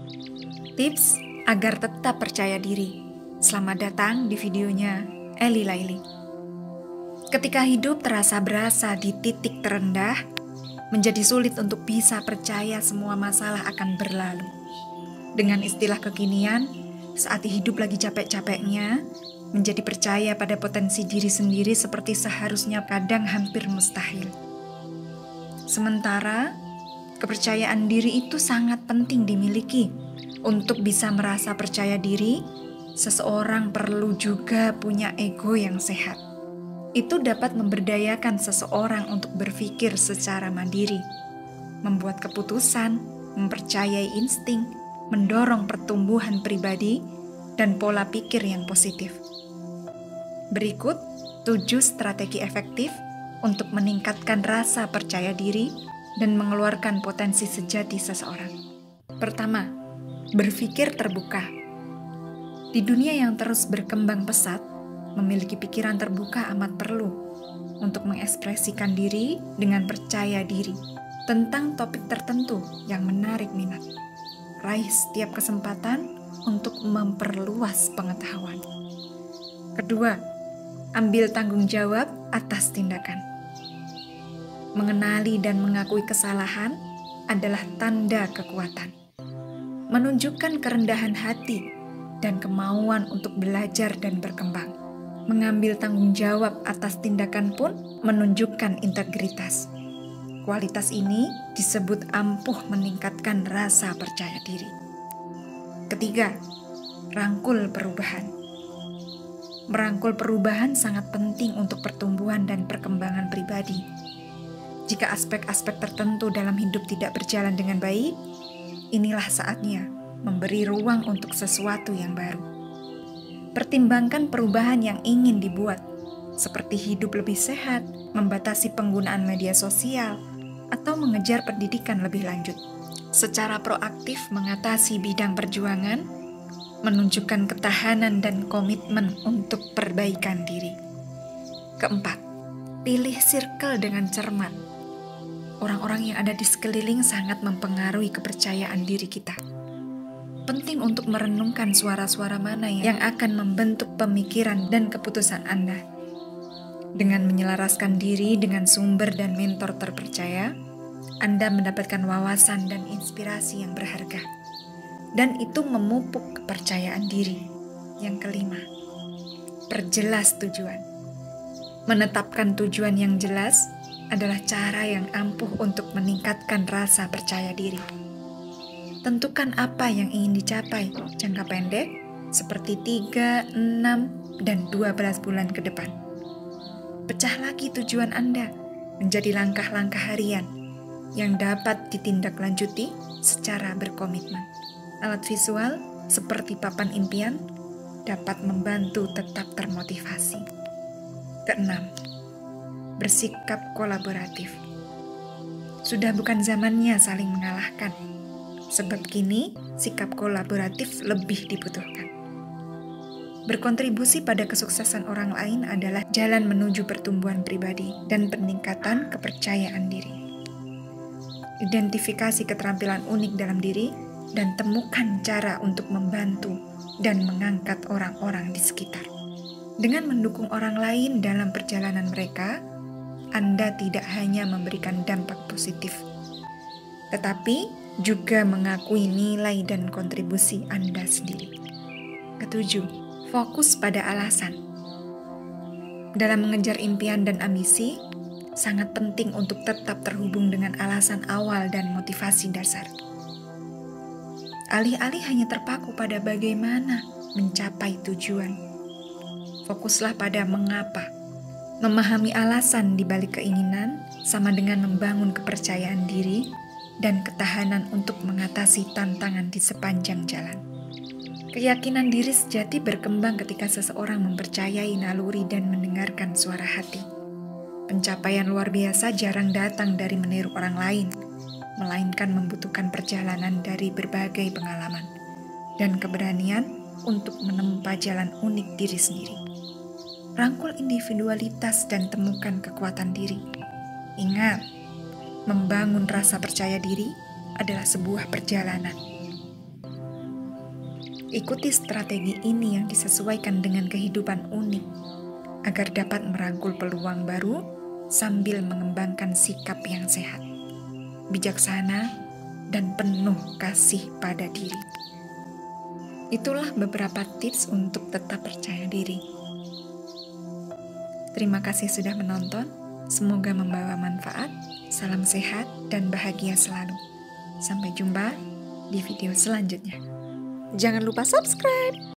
Tips agar tetap percaya diri. Selamat datang di videonya Eli Laili. Ketika hidup terasa berasa di titik terendah, menjadi sulit untuk bisa percaya semua masalah akan berlalu. Dengan istilah kekinian, saat hidup lagi capek-capeknya, menjadi percaya pada potensi diri sendiri seperti seharusnya kadang hampir mustahil. Sementara, kepercayaan diri itu sangat penting dimiliki. Untuk bisa merasa percaya diri, seseorang perlu juga punya ego yang sehat. Itu dapat memberdayakan seseorang untuk berpikir secara mandiri, membuat keputusan, mempercayai insting, mendorong pertumbuhan pribadi, dan pola pikir yang positif. Berikut 7 strategi efektif untuk meningkatkan rasa percaya diri dan mengeluarkan potensi sejati seseorang. Pertama, berpikir terbuka. Di dunia yang terus berkembang pesat, memiliki pikiran terbuka amat perlu untuk mengekspresikan diri dengan percaya diri tentang topik tertentu yang menarik minat. Raih setiap kesempatan untuk memperluas pengetahuan. Kedua, ambil tanggung jawab atas tindakan. Mengenali dan mengakui kesalahan adalah tanda kekuatan. Menunjukkan kerendahan hati dan kemauan untuk belajar dan berkembang. Mengambil tanggung jawab atas tindakan pun menunjukkan integritas. Kualitas ini disebut ampuh meningkatkan rasa percaya diri. Ketiga, rangkul perubahan. Merangkul perubahan sangat penting untuk pertumbuhan dan perkembangan pribadi. Jika aspek-aspek tertentu dalam hidup tidak berjalan dengan baik, inilah saatnya memberi ruang untuk sesuatu yang baru. Pertimbangkan perubahan yang ingin dibuat, seperti hidup lebih sehat, membatasi penggunaan media sosial, atau mengejar pendidikan lebih lanjut. Secara proaktif mengatasi bidang perjuangan, menunjukkan ketahanan dan komitmen untuk perbaikan diri. Keempat, pilih circle dengan cermat. Orang-orang yang ada di sekeliling sangat mempengaruhi kepercayaan diri kita. Penting untuk merenungkan suara-suara mana yang akan membentuk pemikiran dan keputusan Anda. Dengan menyelaraskan diri dengan sumber dan mentor terpercaya, Anda mendapatkan wawasan dan inspirasi yang berharga. Dan itu memupuk kepercayaan diri. Yang kelima, perjelas tujuan. Menetapkan tujuan yang jelas adalah cara yang ampuh untuk meningkatkan rasa percaya diri. Tentukan apa yang ingin dicapai jangka pendek, seperti 3, 6, dan 12 bulan ke depan. Pecah lagi tujuan Anda menjadi langkah-langkah harian yang dapat ditindaklanjuti secara berkomitmen. Alat visual seperti papan impian dapat membantu tetap termotivasi. Keenam, bersikap kolaboratif. Sudah bukan zamannya saling mengalahkan, sebab kini sikap kolaboratif lebih dibutuhkan. Berkontribusi pada kesuksesan orang lain adalah jalan menuju pertumbuhan pribadi dan peningkatan kepercayaan diri. Identifikasi keterampilan unik dalam diri dan temukan cara untuk membantu dan mengangkat orang-orang di sekitar. Dengan mendukung orang lain dalam perjalanan mereka, Anda tidak hanya memberikan dampak positif, tetapi juga mengakui nilai dan kontribusi Anda sendiri. Ketujuh, fokus pada alasan. Dalam mengejar impian dan ambisi, sangat penting untuk tetap terhubung dengan alasan awal dan motivasi dasar. Alih-alih hanya terpaku pada bagaimana mencapai tujuan, fokuslah pada mengapa. Memahami alasan di balik keinginan sama dengan membangun kepercayaan diri dan ketahanan untuk mengatasi tantangan di sepanjang jalan. Keyakinan diri sejati berkembang ketika seseorang mempercayai naluri dan mendengarkan suara hati. Pencapaian luar biasa jarang datang dari meniru orang lain, melainkan membutuhkan perjalanan dari berbagai pengalaman dan keberanian untuk menempa jalan unik diri sendiri. Rangkul individualitas dan temukan kekuatan diri. Ingat, membangun rasa percaya diri adalah sebuah perjalanan. Ikuti strategi ini yang disesuaikan dengan kehidupan unik, agar dapat merangkul peluang baru sambil mengembangkan sikap yang sehat, bijaksana, dan penuh kasih pada diri. Itulah beberapa tips untuk tetap percaya diri. Terima kasih sudah menonton. Semoga membawa manfaat. Salam sehat dan bahagia selalu. Sampai jumpa di video selanjutnya. Jangan lupa subscribe.